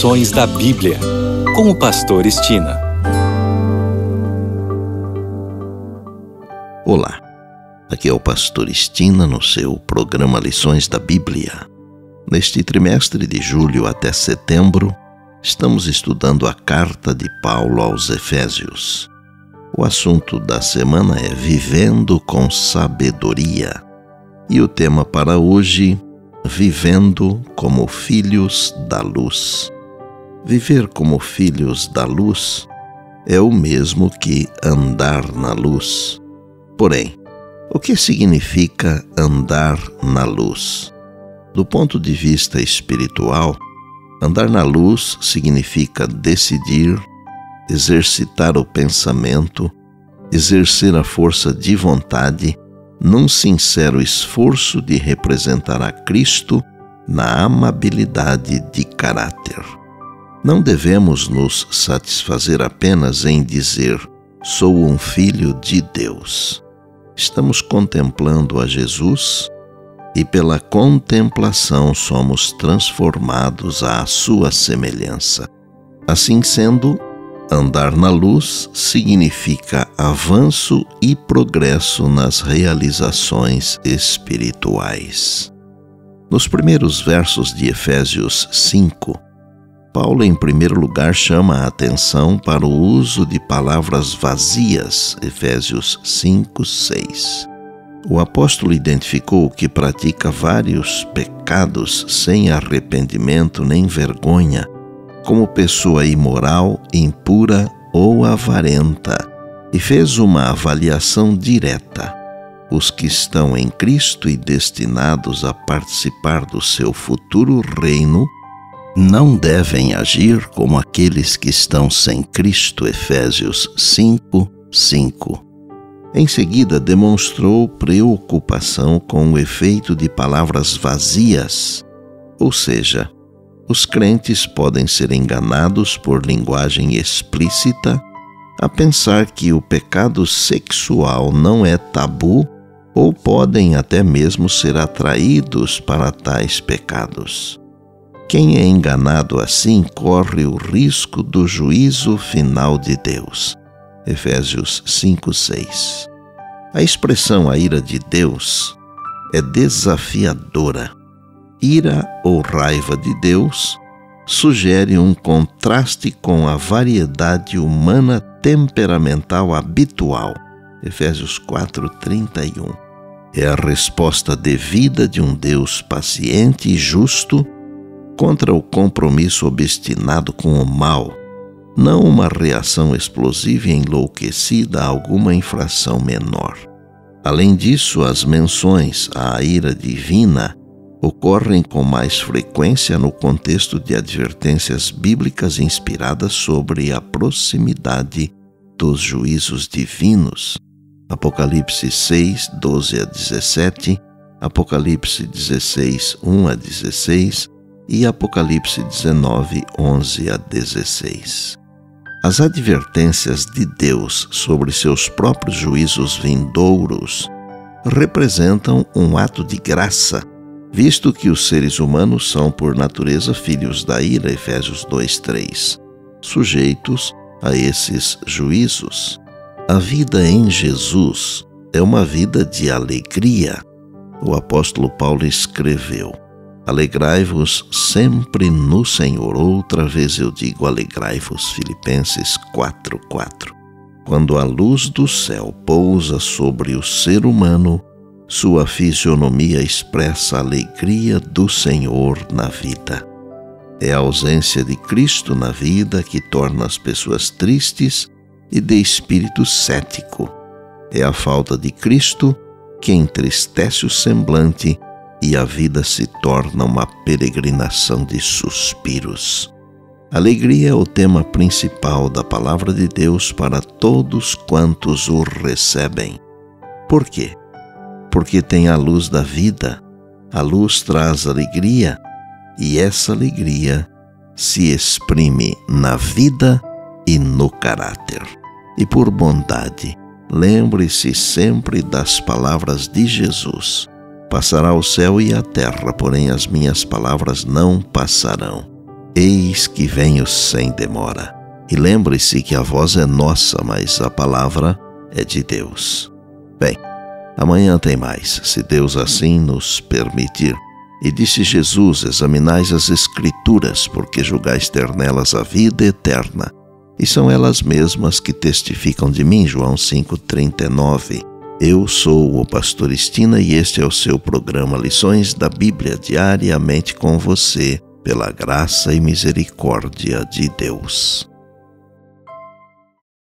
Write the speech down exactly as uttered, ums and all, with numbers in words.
Lições da Bíblia, com o pastor Estina. Olá, aqui é o pastor Estina no seu programa Lições da Bíblia. Neste trimestre de julho até setembro, estamos estudando a carta de Paulo aos Efésios. O assunto da semana é Vivendo com Sabedoria. E o tema para hoje, Vivendo como Filhos da Luz. Viver como filhos da luz é o mesmo que andar na luz. Porém, o que significa andar na luz? Do ponto de vista espiritual, andar na luz significa decidir, exercitar o pensamento, exercer a força de vontade num sincero esforço de representar a Cristo na amabilidade de caráter. Não devemos nos satisfazer apenas em dizer «sou um filho de Deus». Estamos contemplando a Jesus e pela contemplação somos transformados à sua semelhança. Assim sendo, andar na luz significa avanço e progresso nas realizações espirituais. Nos primeiros versos de Efésios cinco, Paulo, em primeiro lugar, chama a atenção para o uso de palavras vazias, Efésios cinco, seis. O apóstolo identificou que pratica vários pecados sem arrependimento nem vergonha, como pessoa imoral, impura ou avarenta, e fez uma avaliação direta. Os que estão em Cristo e destinados a participar do seu futuro reino não devem agir como aqueles que estão sem Cristo, Efésios cinco, cinco. Em seguida, demonstrou preocupação com o efeito de palavras vazias, ou seja, os crentes podem ser enganados por linguagem explícita a pensar que o pecado sexual não é tabu ou podem até mesmo ser atraídos para tais pecados. Quem é enganado assim corre o risco do juízo final de Deus. Efésios cinco, seis. A expressão a ira de Deus é desafiadora. Ira ou raiva de Deus sugere um contraste com a variedade humana temperamental habitual. Efésios quatro, trinta e um. É a resposta devida de um Deus paciente e justo contra o compromisso obstinado com o mal, não uma reação explosiva e enlouquecida a alguma infração menor. Além disso, as menções à ira divina ocorrem com mais frequência no contexto de advertências bíblicas inspiradas sobre a proximidade dos juízos divinos. Apocalipse seis, doze a dezessete, Apocalipse dezesseis, um a dezesseis e Apocalipse dezenove, onze a dezesseis. As advertências de Deus sobre seus próprios juízos vindouros representam um ato de graça, visto que os seres humanos são, por natureza, filhos da ira, Efésios dois, três, sujeitos a esses juízos. A vida em Jesus é uma vida de alegria. O apóstolo Paulo escreveu: alegrai-vos sempre no Senhor. Outra vez eu digo, alegrai-vos. Filipenses quatro, quatro. Quando a luz do céu pousa sobre o ser humano, sua fisionomia expressa a alegria do Senhor na vida. É a ausência de Cristo na vida que torna as pessoas tristes e de espírito cético. É a falta de Cristo que entristece o semblante e a vida se torna uma peregrinação de suspiros. Alegria é o tema principal da palavra de Deus para todos quantos o recebem. Por quê? Porque tem a luz da vida. A luz traz alegria e essa alegria se exprime na vida e no caráter. E por bondade, lembre-se sempre das palavras de Jesus: passará o céu e a terra, porém as minhas palavras não passarão. Eis que venho sem demora. E lembre-se que a voz é nossa, mas a palavra é de Deus. Bem, amanhã tem mais, se Deus assim nos permitir. E disse Jesus: examinais as Escrituras, porque julgais ter nelas a vida eterna. E são elas mesmas que testificam de mim. João cinco, trinta e nove. Eu sou o pastor Estina e este é o seu programa Lições da Bíblia, diariamente com você, pela graça e misericórdia de Deus.